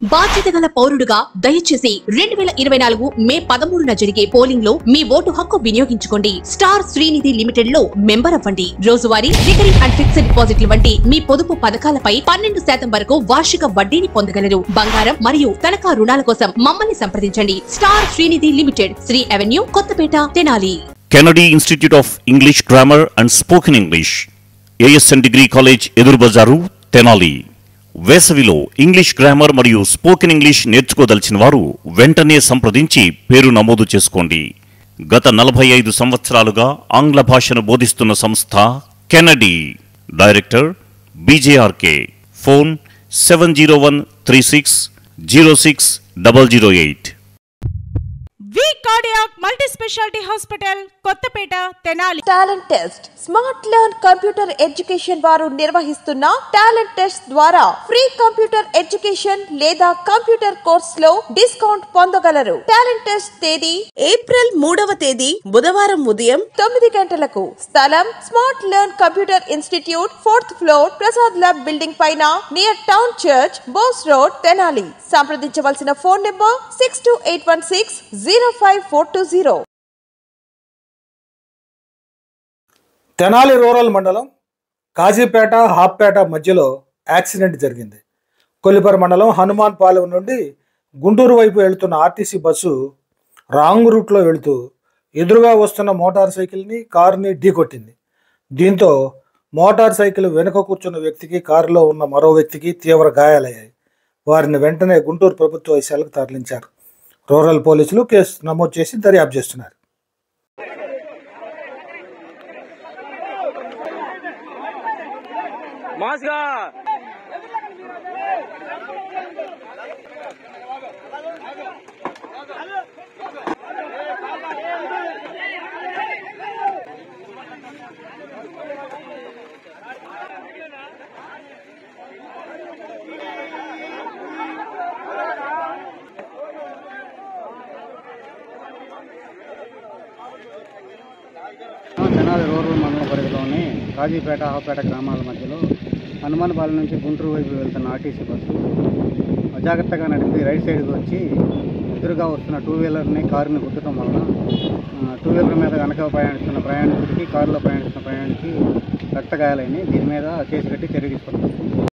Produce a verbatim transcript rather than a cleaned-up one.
బాధ్యత గల పౌరుడుగా దయచేసి రెండు వేల ఇరవై నాలుగు మే పదమూడున జరిగే పోలింగ్ లో మీ ఓటు హక్కు వినియోగించుకోండి. స్టార్ శ్రీనిధి లిమిటెడ్ లో మెంబర్ అవ్వండి. రోజువారీ రికరింగ్ అండ్ ఫిక్స్డ్ డిపాజిట్లు వంటి మీ పొదుపు పథకాలపై పన్నెండు శాతం వరకు వార్షిక వడ్డీని పొందగలరు. బంగారం మరియు తనఖా రుణాల కోసం మమ్మల్ని సంప్రదించండి. Star Srinidhi limited, Shri avenue, Kothapeta, Tenali. Kennedy institute of English grammar and spoken English, ASN degree college, Eduru Bazar, Tenali. వేసవిలో ఇంగ్లీష్ గ్రామర్ మరియు స్పోకెన్ ఇంగ్లీష్ నేర్చుకోదలిచిన వారు వెంటనే సంప్రదించి పేరు నమోదు చేసుకోండి. గత నలభై ఐదు సంవత్సరాలుగా ఆంగ్ల భాషను బోధిస్తున్న సంస్థ Kennedy. Director BJRK. Phone seven zero one three six zero six double zero eight. V cardiac multi speciality hospital, Kothapeta, Tenali. Talent test smart learn computer education వారు నిర్వహిస్తున్న టాలెంట్ టెస్ట్ ద్వారా ఫ్రీ కంప్యూటర్ ఎడ్యుకేషన్ లేదా కంప్యూటర్ కోర్స్ లో discount పొందగలరు. Talent test తేదీ April మూడవ తేదీ బుధవారం ఉదయం తొమ్మిది గంటలకు. స్థలం smart learn computer institute, fourth floor, Prasad lab building పైన, near town church, Bose road, Tenali. సంప్రదించవలసిన phone number six two eight one six zero five four two zero. Tenali rural మండలం కాజీపేట హాప్పేట మధ్యలో యాక్సిడెంట్ జరిగింది. కొల్లిపర మండలం హనుమాన్ పాలెం నుండి గుంటూరు వైపు వెళుతున్న ఆర్టీసీ బస్సు రాంగ్ రూట్లో వెళుతూ ఎదురుగా వస్తున్న మోటార్ సైకిల్ని, కారుని ఢీకొట్టింది. దీంతో మోటార్ సైకిల్ వెనుక కూర్చున్న వ్యక్తికి, కారులో ఉన్న మరో వ్యక్తికి తీవ్ర గాయాలయ్యాయి. వారిని వెంటనే గుంటూరు ప్రభుత్వ వైద్యశాలకు తరలించారు. రూరల్ పోలీసులు కేసు నమోదు చేసి దర్యాప్తు చేస్తున్నారు. తెనాలి రూరల్ మండల పరిధిలోని కాజీపేట హాపేట గ్రామాల మధ్యలో హనుమాన్పాలెం నుంచి గుంటూరు వైపు వెళ్తున్న ఆర్టీసీ బస్సు అజాగ్రత్తగా నడిపి రైట్ సైడ్కి వచ్చి ఎదురుగా వస్తున్న టూ వీలర్ని, కారుని గుద్దటం వలన టూ వీలర్ మీద వెనక ప్రయాణిస్తున్న ప్రయాణికుడికి, కారులో ప్రయాణిస్తున్న ప్రయాణికి రక్తగాయాలైనవి. దీని మీద కేసు కట్టి చర్య తీసుకున్నారు.